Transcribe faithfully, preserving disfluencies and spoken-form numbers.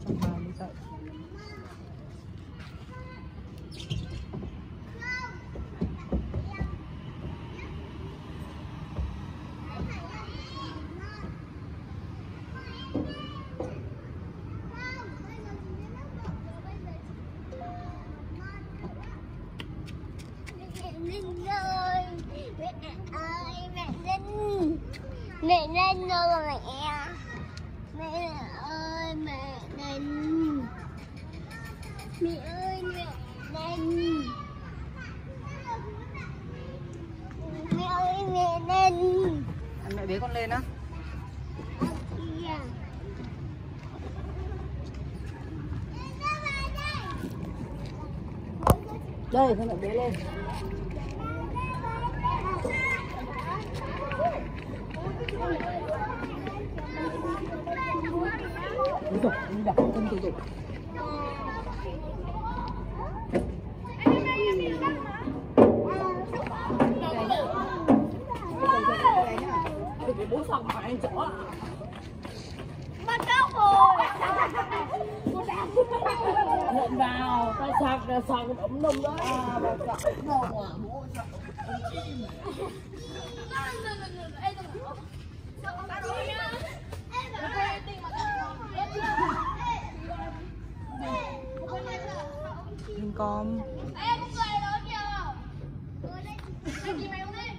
Mai mới dậy. Mẹ lên rồi mẹ. Mẹ ơi mẹ lên. Mẹ ơi mẹ lên. Mẹ ơi mẹ lên. Anh mẹ bế con lên á. Đây, con mẹ bế lên. Đúng rồi, đi đặt con từ từ. Bố phòng mà anh chó à? Bắt cóc rồi. Lộn vào, ta sạc là sạc một ống nông đó. À, bà sạc đâu mà bố sạc. Mình con. Ê, con người đó kìa. Anh đi mày không đi.